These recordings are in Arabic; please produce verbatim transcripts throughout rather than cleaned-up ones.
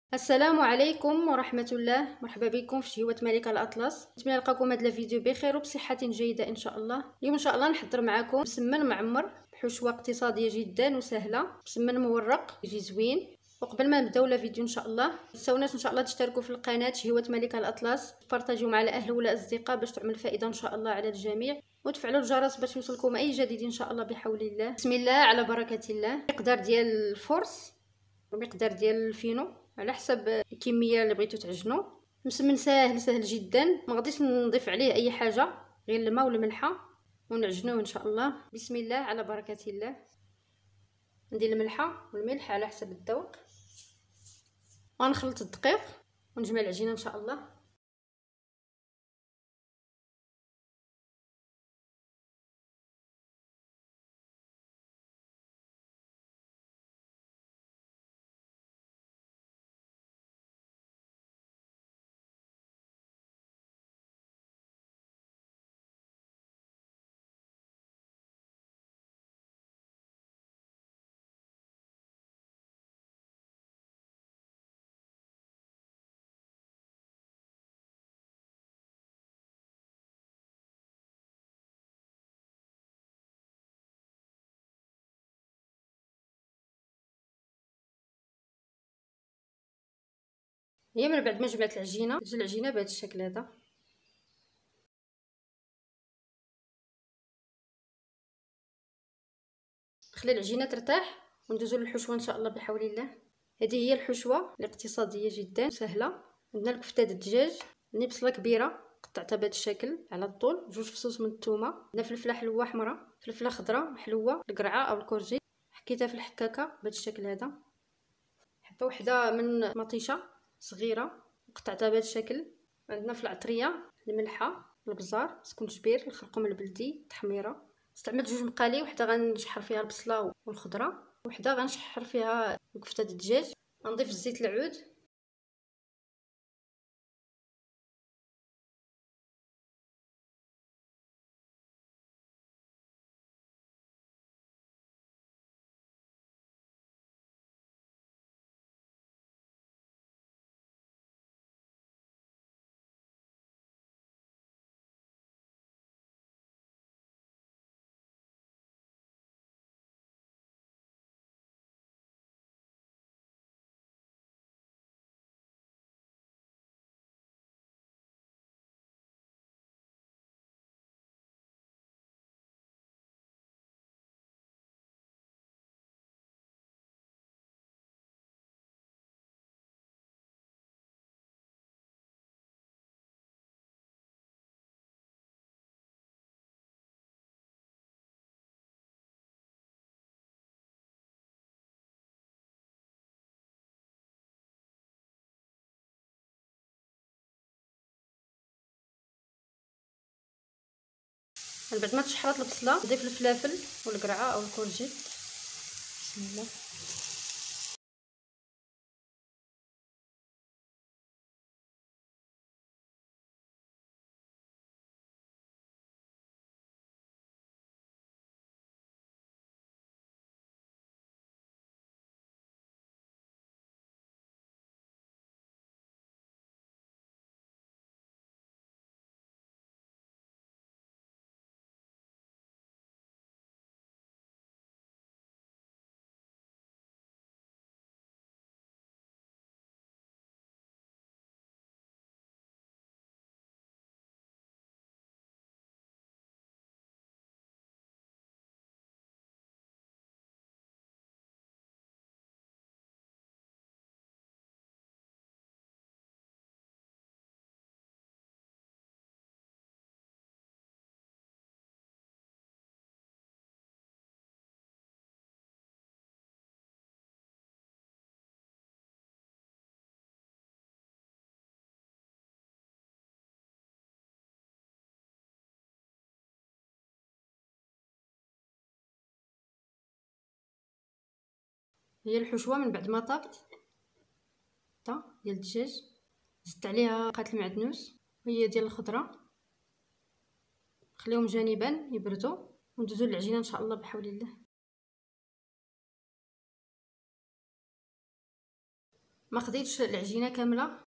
السلام عليكم ورحمة الله. مرحبا بكم في شهوة ملكة الأطلس. نتمنى نلقاكم هذا الفيديو بخير وبصحة جيدة إن شاء الله. اليوم إن شاء الله نحضر معكم مسمن معمر بحشوة اقتصادية جدا وسهلة. مسمن مورق يجي زوين. وقبل ما نبداو الفيديو ان شاء الله متنساوناش ان شاء الله تشتركوا في القناه شهوة ملكة الأطلس، تبارطاجيو مع الاهل والاصدقاء باش تعمل فائده ان شاء الله على الجميع، وتفعلوا الجرس باش يوصلكم اي جديد ان شاء الله بحول الله. بسم الله على بركه الله. مقدار ديال الفرص ومقدار ديال الفينو على حسب الكميه اللي بغيتو تعجنوا. مسمن ساهل سهل جدا، ما غاديش نضيف عليه اي حاجه غير الماء والملحه ونعجنوه ان شاء الله. بسم الله على بركه الله. ندير الملحه والملح على حسب الذوق، ونخلط الدقيق ونجمع العجينه ان شاء الله. هي من بعد ما جمعت العجينه تجي العجينه بهذا الشكل هذا. نخلي العجينه ترتاح وندوزو للحشوه ان شاء الله بحول الله. هذه هي الحشوه الاقتصاديه جدا سهله. عندنا الكفته الدجاج، عندي بصله كبيره قطعتها بهذا الشكل على الطول، جوج فصوص من الثومه، عندنا فلفله حلوه حمراء، فلفله خضراء حلوه، القرعه او الكورجي حكيتها في الحكاكه بهذا الشكل هذا، حبه وحده من مطيشه صغيره وقطعتها بهذا الشكل. عندنا في العطريه الملحه، البزار، سكونجبير، الخرقوم البلدي، التحميره. استعملت جوج مقالي، وحده غنشحر فيها البصله والخضره، وحده غنشحر فيها كفته الدجاج. غنضيف الزيت العود، من بعد ما تشحرات البصله نضيف الفلافل والقرعه او الكورجيت. بسم الله. هي الحشوه من بعد ما طابت طا ديال الدجاج، زدت عليها قات المعدنوس وهي ديال الخضره. خليهم جانبا يبردوا وندوزو للعجينه ان شاء الله بحول الله. ما خديتش العجينه كامله.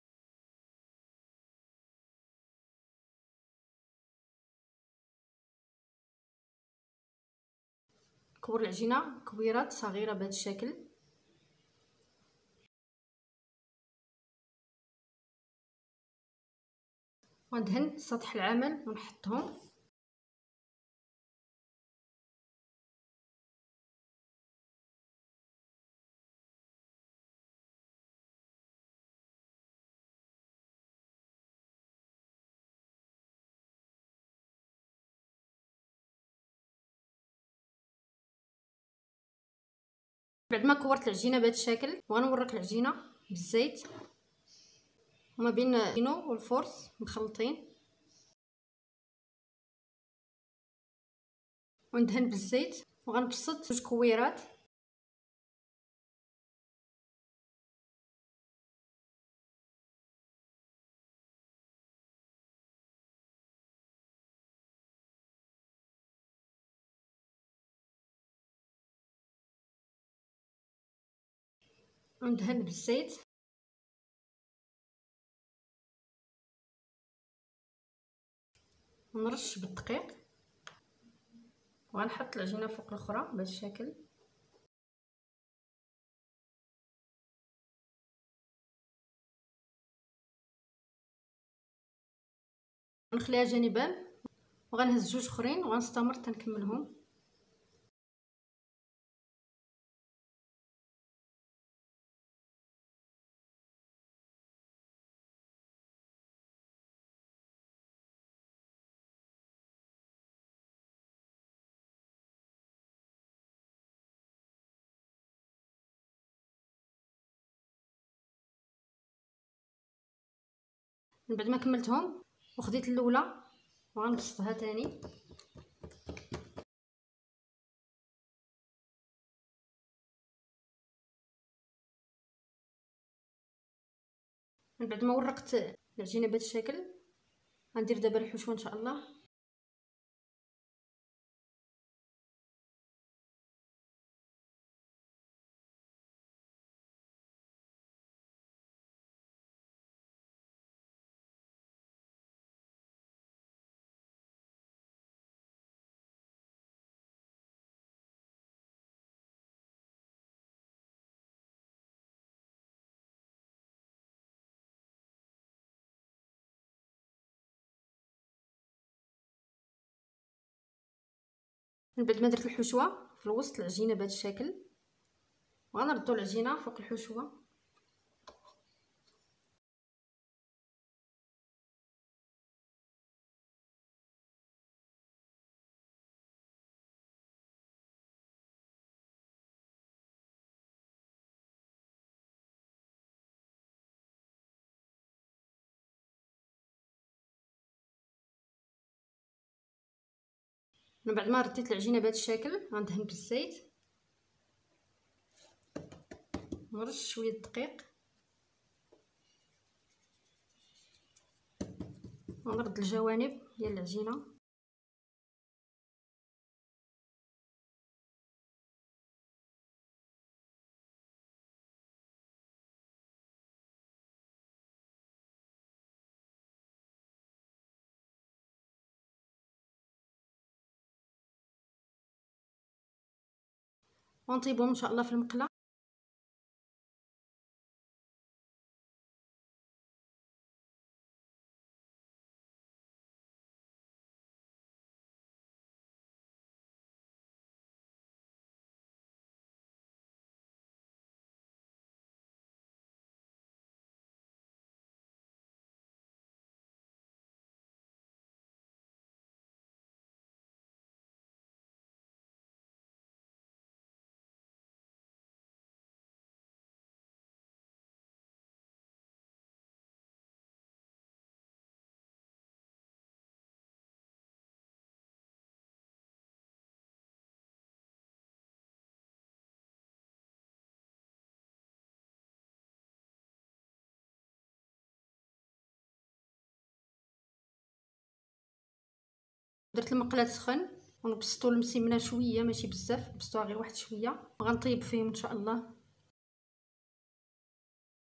كور العجينه كويرات صغيره بهذا الشكل. وندهن سطح العمل ونحطهم. بعد ما كورت العجينه بهذا الشكل وغنورق العجينه بالزيت وما بين الكينو والفرص مخلطين، وندهن بالزيت وغنبسط جوج كويرات. وندهن بالزيت ونرش بالدقيق وغنحط العجينه فوق الاخرى بهذا الشكل. نخليها جانبا وغنهز جوج اخرين وغنستمر تنكملهم. من بعد ما كملتهم وخديت الاولى وغنبسطها تاني. من بعد ما ورقت العجينه بهذا الشكل غندير دابا الحشوه ان شاء الله. من بعد ما درت الحشوه في الوسط العجينه بهذا الشكل وغنردو العجينه فوق الحشوه. من بعد ما رديت العجينه بهذا الشكل غندهن بالزيت ونرش شويه الدقيق ونرد الجوانب ديال العجينه. ونطيبهم ان شاء الله في المقله. درت المقله تسخن ونبسطو المسمنه شويه ماشي بزاف، نبسطوها غير واحد شويه وغنطيب فيهم ان شاء الله.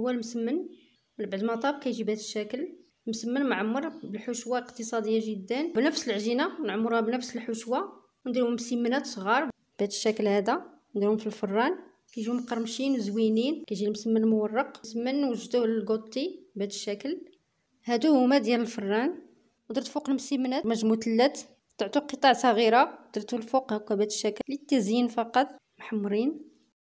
هو المسمن من بعد ما طاب كيجي بهذا الشكل مسمن معمر بالحشوه اقتصاديه جدا. بنفس العجينه نعمروها بنفس الحشوه ونديرهم مسمنات صغار بهذا الشكل هذا، نديرهم في الفران كيجيو مقرمشين وزوينين. كيجي المسمن مورق مسمن وجدوه للكوطي بهذا الشكل. هادو هما ديال الفران. ودرت فوق المسمنات ماج مثلث قطعتو قطع صغيره درتو الفوق هكا بهذا الشكل للتزيين فقط محمرين.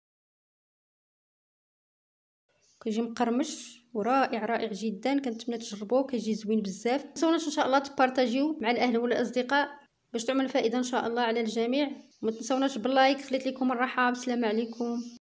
كيجي مقرمش ورائع رائع جدا، كنتمنى تجربوه كيجي زوين بزاف. متنساوناش ان شاء الله تبارطاجيو مع الاهل والاصدقاء باش تعمل فائده ان شاء الله على الجميع. وما تنساوناش باللايك. خليت لكم الراحه. السلام عليكم.